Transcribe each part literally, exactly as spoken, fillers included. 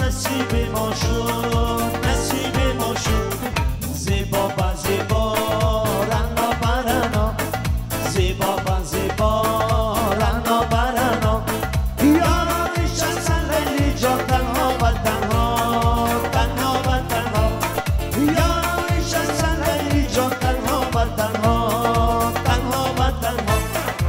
نصیب ما شد نصیب ما شد زیبا با زیبا رنا برنا زیبا با زیبا رنا برنا یاران نشستن لیلی جا تنها و تنها تنها و تنها یاران نشستن لیلی جا تنها و تنها تنها و تنها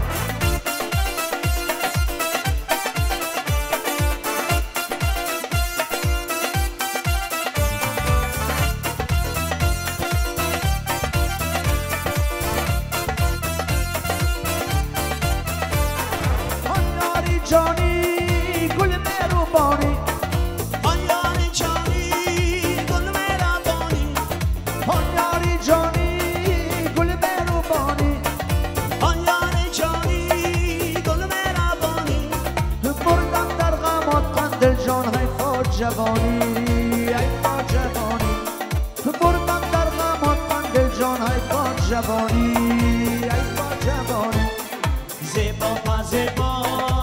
جانی گل مهربانی آن یاری جانی گل مهربانی آن یاری جانی گل مهربانی آن یاری جانی گل مهربانی بردم در غمات قندل جان حیفا جوانی حیفا جوانی بردم در غمات قندل جان حیفا جوانی حیفا جوانی زیبا با زیبا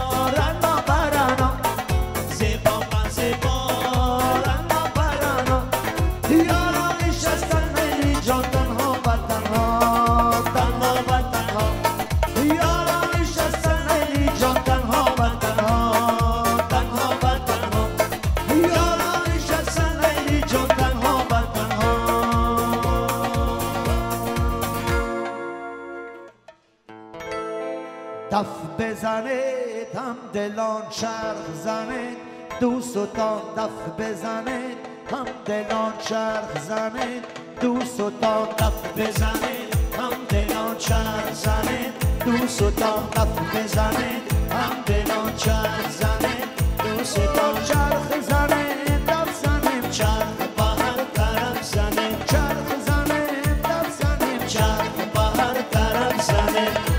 دف بزنید هم دلان چرخ زنید دوستان دف بزنید هم دلان چرخ زنید دوستان دف بزنید هم دلان چرخ زنید دوستان دف بزنید هم دلان چرخ زنید دوستان چرخ زنید دف زنید چرخ با هر طرف زنید چرخ زنید دف زنید چرخ با هر طرف زنید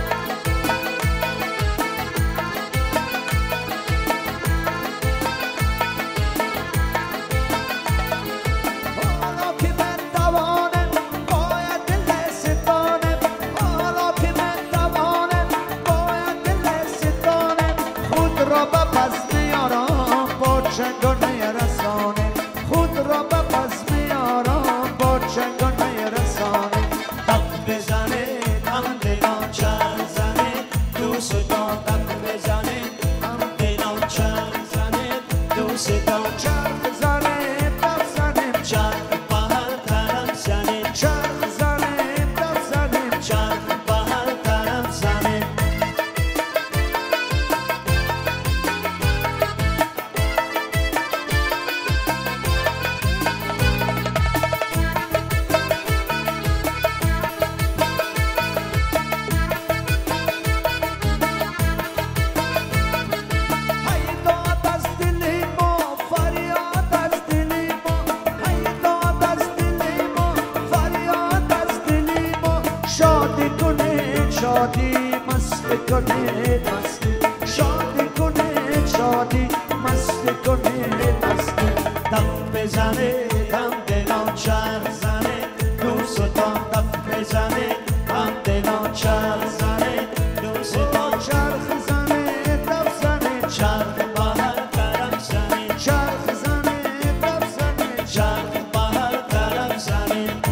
شادی مست کنید مستی شادی کنید شادی مست کنید مستی دف بزنید هم دلان چرخ زنید دوستان دف بزنید هم دلان چرخ زنید دوستان چرخ زنید دف زنید چرخ با هر طرف زنید چرخ زنید دف زنید چرخ با هر طرف زنید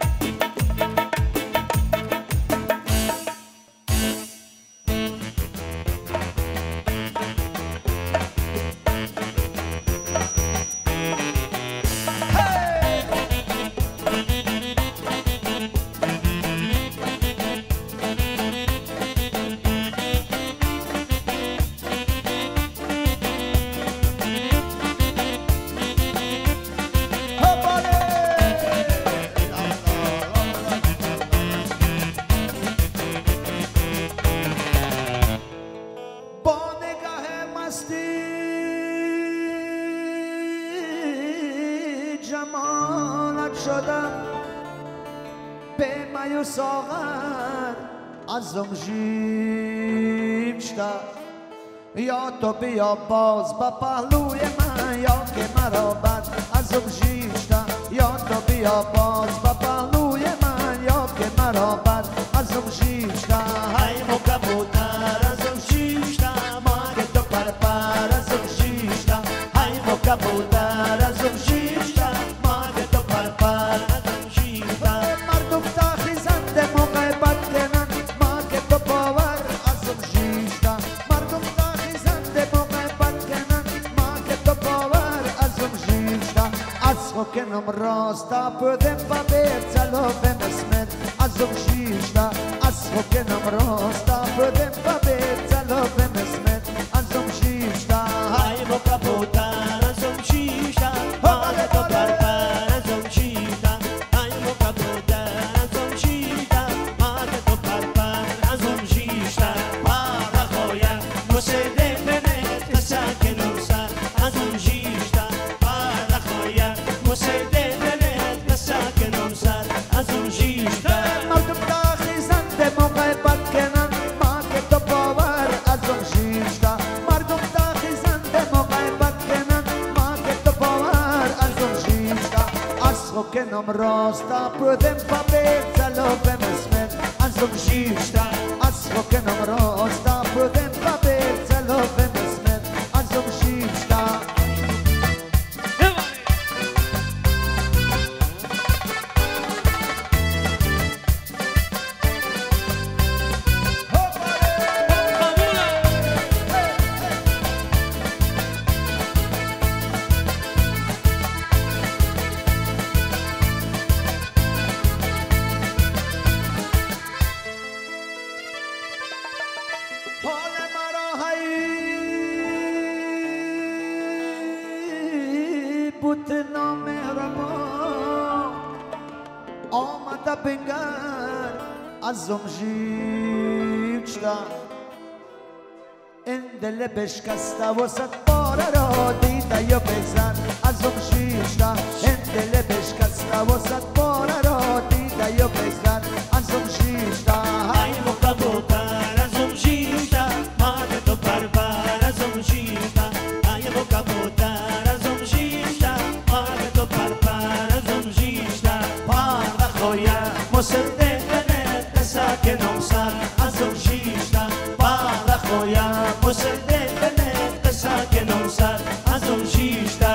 جمالت شدم به می و ساغر ازم ژیمشتا یا تو بیا باز با پهلوی من یا که مرا بد ازم ژیمشتا یا تو بیا باز با پهلوی من یا که مرا بد ازم ژیمشتا های مو کبوتر ازم ژیمشتا ما که تو پر پر ازم ژیمشتا های مو کبوتر پر از اون شیشتا مگه تو پر پر از اون شیشتا مردم تخیزنده موقع بد کنن مگه تو باور از اون شیشتا مردم تخیزنده موقع بد کنن مگه تو باور از اون شیشتا از خوکنم راستا پودم با بیر چلو بمسمت از اون شیشتا از خوکنم راستا پودم با بیر چلو بمسمت از اون شیشتا های موقع بودن از اون شیشتا مگه تو پر پر از اون شیشتا های موقع بودن از اون شیشتا مگه تو پر پر از اون شیشتا پارا خویم مسیده بنت کساک نوسر از اون شیشتا پارا خویم مسیده بنت کساک نوسر از اون شیشتا مردم تخیزنده موقع بد کنن مگه تو باور از اون شیشتا مردم تخیزنده موقع بد کنن مگه تو باور از اون شیشتا از خوکنم راستا پودم با بیر چلو بمسمت از اون شیشتا از خوکنم راستا پودم با بیر چلو بمسمت از اون شیشتا حال مرا هی بود نامهربان آمده بنگر از اون شیشتا این دل بشکسته و صد باره را دیده یا بزن از اون شیشتا این دل بشکسته و صد باره را دیده یا بزن از اون شیشتا های موقع بودن از اون شیشتا مگه تو پر پر از اون شیشتا های موقع بودن از اون شیشتا مگه تو پر پر از اون شیشتا پارا خویم مسیده بنت کساک نوسر از اون شیشتا پارا خویم مسیده بنت کساک نوسر از اون شیشتا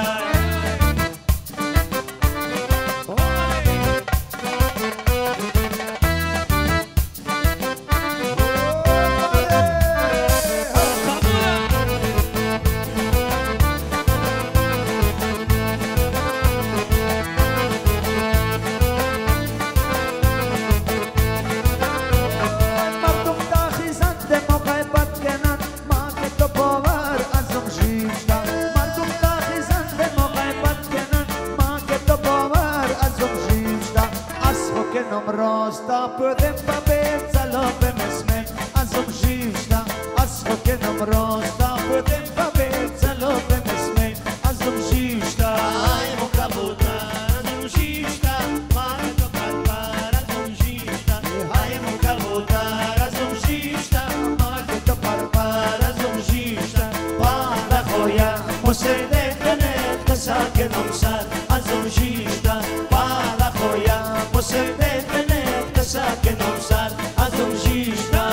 مردم تخیزنده موقع بد کنن مگه تو باور از اون شیشتا مردم تخیزنده موقع بد کنن مگه تو باور از اون شیشتا از خوکنم راستا پودم با بیر چلو بمسمت از اون شیشتا از خوکنم راستا پودم با بیر چلو بمسمت از اون شیشتا های موقع بودن از اون شیشتا مگه تو پر پر از اون شیشتا های موقع بودن از اون شیشتا مگه تو پر پر از اون شیشتا پارا خویم مسیده بنت کساک نوسر از اون شیشتا پارا خویم مسیده بنت کساک نوسر از اون شیشتا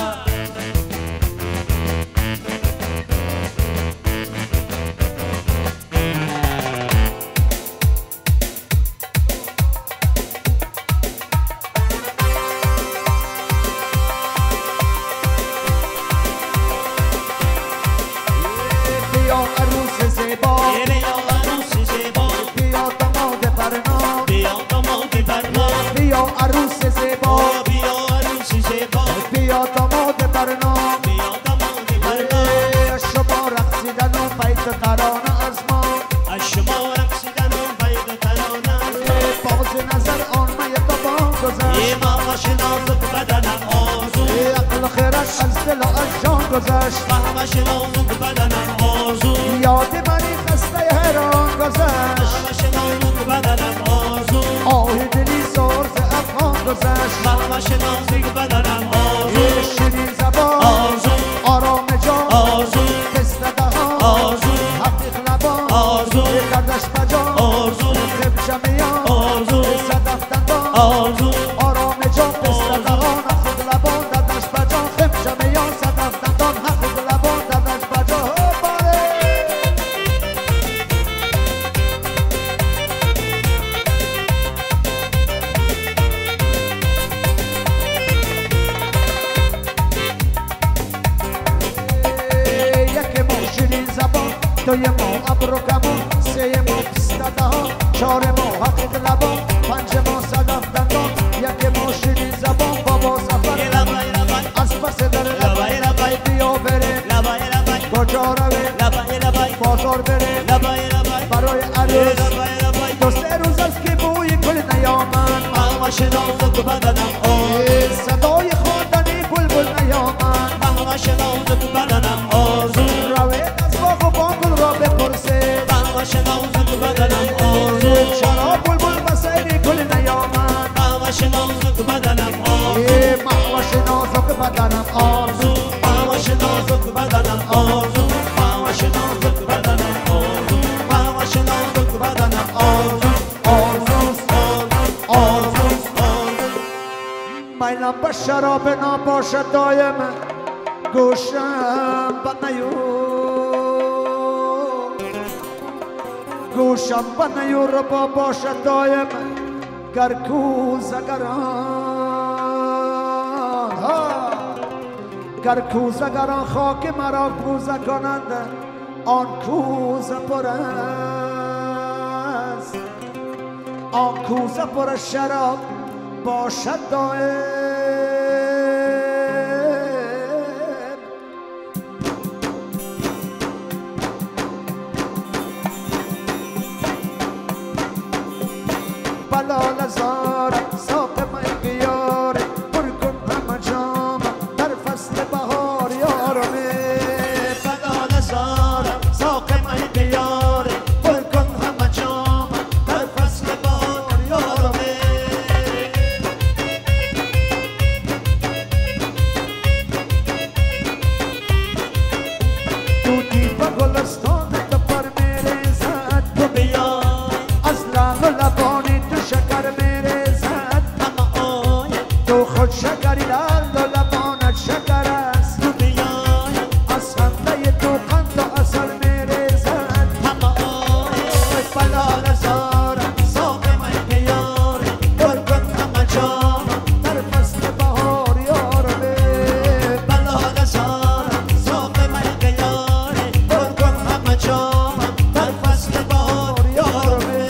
بیا عروس زیبا بیا عروس زیبا بیا داماد برنا بیا داماد برنا بیا عروس زیبا بیا عروس زیبا بیا داماد برنا بیا داماد برنا شما رقصیدن و بیت ترانه از ما از شما رقصیدن و بیت ترانه باز نظر آن می تو با گذشت یه ماهاش نازک بدنم آرزو عقل خیرش از دل و از جان گذشت ماهاش نازک بدنم آرزو یاد منی خسته حیران گذشت ماهاش نازک بدنم آرزو آه دلی سرز افغان گذشت ماهاش نازک بدنم آرزو شیرین زبان آرزو آرام جان آرزو تست دهان آرزو حقیق لبان آرزو کردش بجان آرزو خب شمیان آرزو صدف دندان آرزو آرام جان تست دهان حقیق لبان دردش بجان خب شمیان صدف دندان حقیق لبان دردش بجان باره ابرو کمون سه ماه بیستده ها چهار ماه حقیق لبان پنج ماه صدف دندان یک ماه شیرین زبان بابا سفر از پس در لبای بیا بره کجا روه بازار بره برای عروس دو سه روز از که بوی گل نیامد صدای خواندنی بلبل نیامد روید از باغ و بانگل را بپرسه چرا بلبل بسیری گل نیامد محوش نازک بدنم آرزو محوش نازک بدنم آرزو محوش نازک بدنم آرزو محوش نازک بدنم آرزو آرزوست آرزوست میلم به شراب نباشد دایم گوشم به نیور گوشم به نیور با باشد دایم گر کوزگران گر کوزگران خاک مرا کوزه کنند آن کوزه پر است آن کوزه پر شراب باشد دایم بلال زارم ساق من بیاره پر کن همه جام در فصل بهار یارمه بلال زارم ساق من بیاره پر کن همه جام در فصل بهار یارمه دودی به گلستان تو پر میریزد تو بیا از لب و لبانی شکر میریزد تو خود شکری لال و لبانت شکر است تو بیای از خنده تو قند و عسل میریزد بلال زارم ساق من بیاره پر کن همه جام در فصل بهار یارمه بلال زارم ساق من بیاره پر کن همه جام در فصل بهار یارمه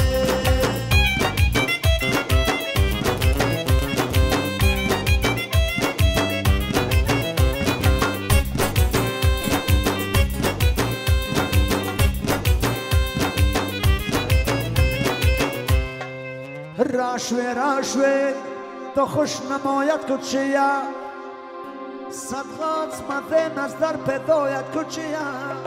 رشوه رشوه تو خوش نماید کچیا صدقات مدن از در پدایت کچیا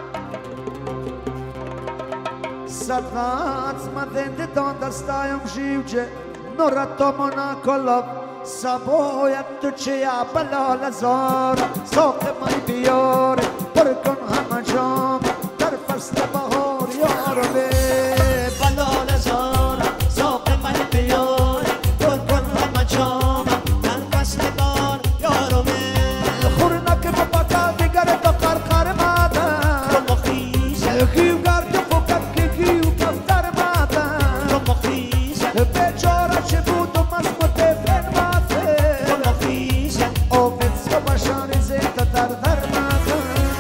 صدقات مدن دان دستایم جیوجه نورتو منا کلاب سبایت تو چیا بلال زارم ساق مای بیاره پر کن همه جام در فصل بهار یارمه بلال زارم ساق من بیاره پر کن همه جام در فصل بهار یارمه خورنک بپکا دیگر تو قرقر مادر تو مخیزه کیو گرد فکر که کیو کفتر مادر تو مخیزه بیچاره چه بود و مزمت فن ماته تو مخیزه اوفیت سو بشاری زیت در در مادر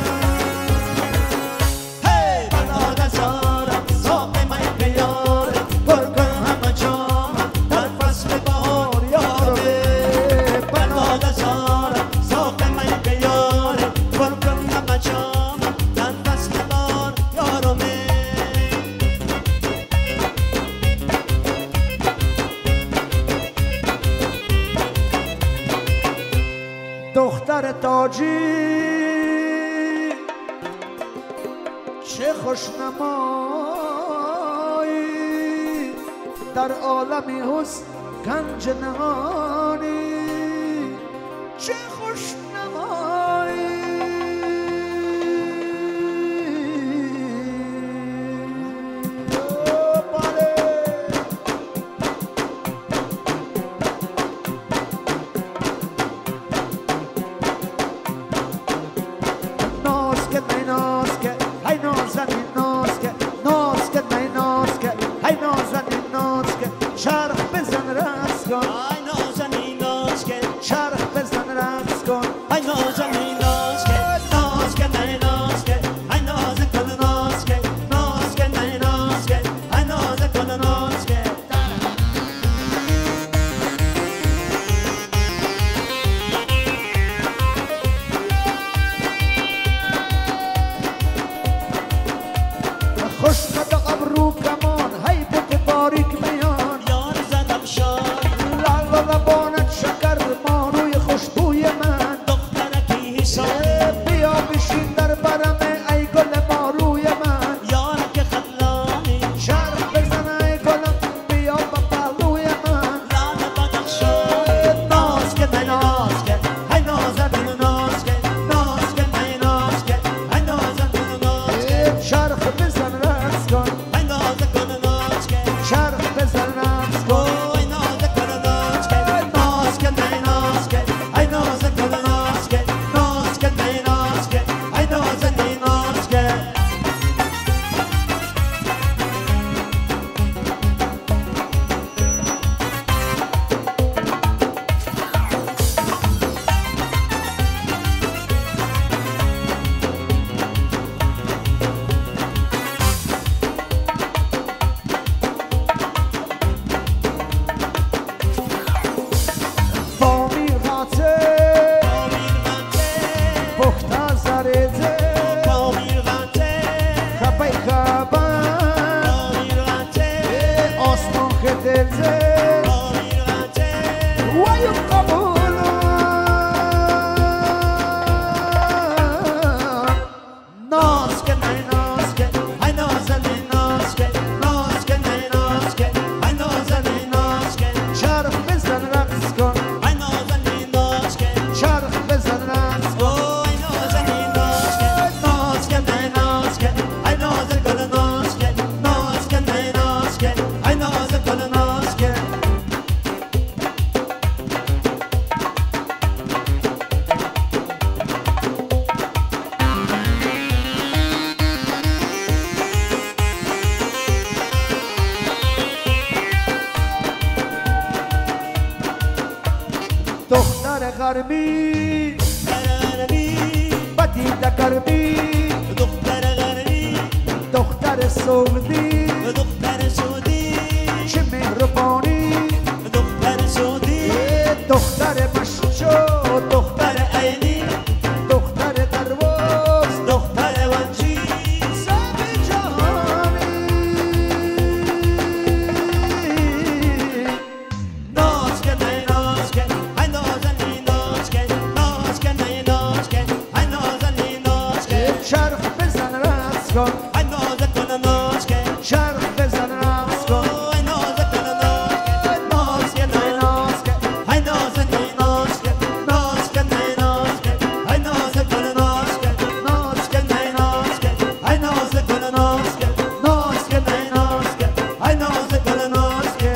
هی بلال زارم ساق من بیاره پر کن همه جام در فصل بهار یارمه بلال زارم ساق من بیاره پر کن همه جام در فصل بهار یارمه دختر تاجی چه خوشنمایی در عالمی حسن گنج نهانی چه خوشنمایی چرخ بزن رست کن آی نازن غته آمیر غته ویم قبولم ناز که نه ناز که ای نازنی ناز که ناز که نه ناز که ای نازنی ناز که چرخ بزن رقص کن ای نازنی ناز که چرخ بزن رقص کن ای نازنی ناز که ناز که نه ناز که ای ناز گل ناز که ناز که نه ناز که ای ناز گل ناز که دختر غربی غربی بدیده غربی دختر غربی دختر سعودی دختر سعودی چه مهربانی دختر سعودی دختر مشجو دختر دختر عینی دختر درواز دختر ونجی سب جهانی ناز که نه ناز که ای نازنی ناز که ناز که نه ناز که ای نازنی ناز که چرخ بزن رقص کن ای ناز گل ناز که چرخ بزن رقص کن ای ناز گل ناز که ناز که نه ناز که ای نازنی ناز که ناز که نه ناز که ای ناز گل ناز که ناز که نه ناز که ای ناز گل ناز که ناز که نه ناز که ای ناز گل ناز که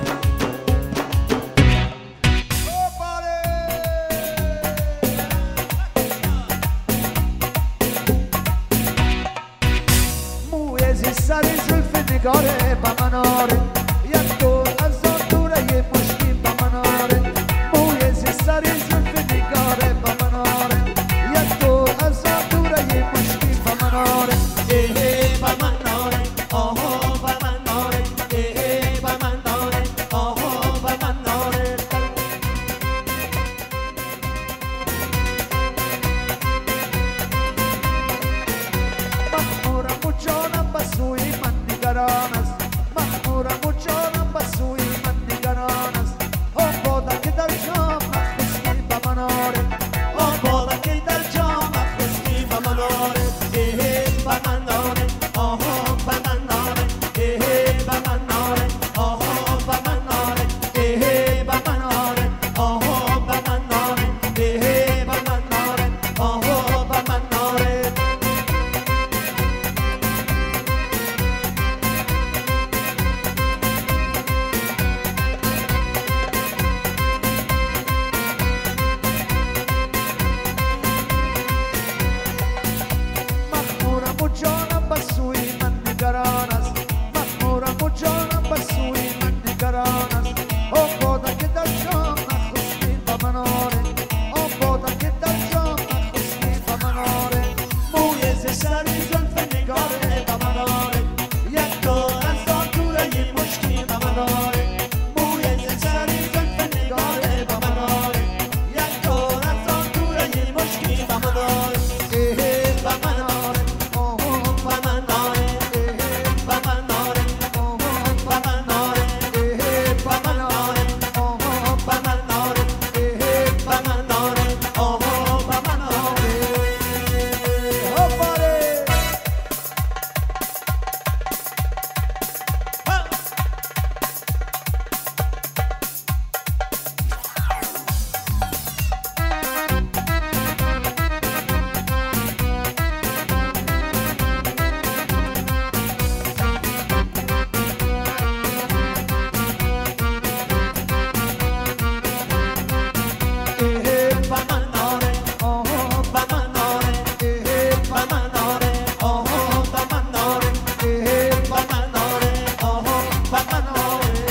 موی زی سری زلف نگاره با من آره یک دور از آن دوره یه مشکی با من آره موی زی سری زلف نگاره با من آره یک دور از آن دوره یه مشکی با من آره ای با من ناره آها با من ناره ای با من ناره آها با من ناره مخمورم و جانم به سوی من نگران است مخمورم و جانم به سوی من نگران است آن باده که در جام نخستی به من آره آن بالا که در جام خستی با من ناره ای با من ناره آها با من ناره ای با من ناره آها با من ناره ای با من ناره آها با من ناره ای با من ناره آها با من ناره مخمورم و جانم به سوی من نگران است مخمورم و جانم به سوی من نگران است آن باده که در جام نخستی به من آره آن باده که در جام نخستی به من آره موی ز سری زلف نگاره با من آره یک دور از آن دوره یه مشکی با من آره موی ز سری زلف نگاره با من آره یک دور از آن دوره یه مشکی با من آره اه با من آره آه با من آره با من آره با من آره اه با من آره آه با من آره اه با من آره آها با من آره آفرین با من آره آه با من آره اه با من آره آها با من آره اه با من آره آها با من آره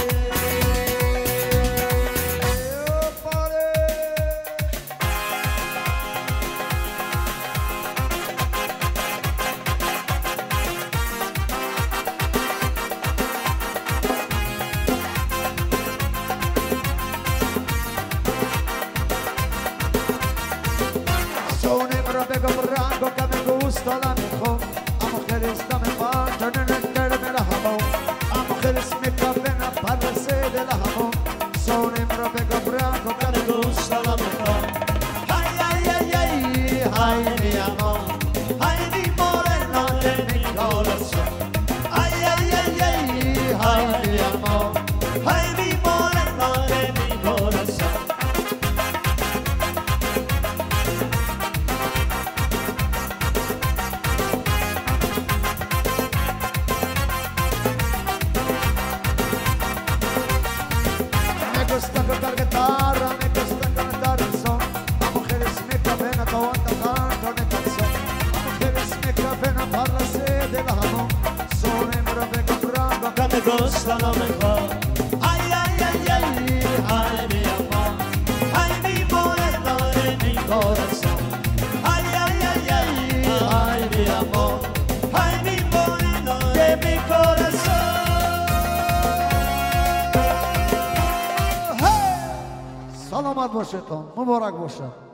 Sono proprio come un rango che mi gusta la mia co Amo che resta mi fa, giorno nel terra me la hamo Amo che resta mi fa bene a parla parlase dell'amor, sono imbropeco branco che mi gusta la mejor. Ay, ay, ay, ay, ay, mi amor, ay, mi morena de mi corazón. Ay, ay, ay, ay, ay, mi amor, Ay, mi morena de mi corazón. me gusta cantar guitarra, me gusta cantar el son. A mujeres me cabena toda tanto de canción. A mujeres me cabena parlase dell'amor, sono imbropeco branco Que me gusta lo mejor. Ay, ay, ay, ay, ay, mi amor. Ay, mi morena de mi corazón. Ay, ay, ay, ay, ay, mi amor. Ay, mi morena de mi corazón. سلامت باشید، مبارک باشه.